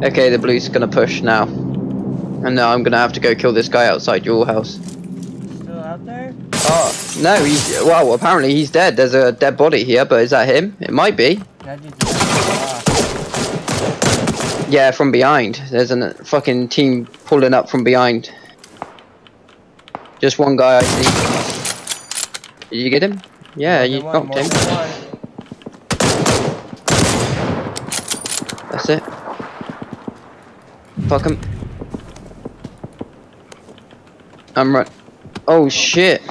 Okay, the blue's gonna push now. And now I'm gonna have to go kill this guy outside your house. Still out there? Oh, no, he's, well, apparently he's dead. There's a dead body here, but is that him? It might be. That dude's Yeah, from behind. There's a fucking team pulling up from behind. Just one guy, I see. Did you get him? Yeah, you knocked him. That's it. Fuck him. I'm right. Oh shit.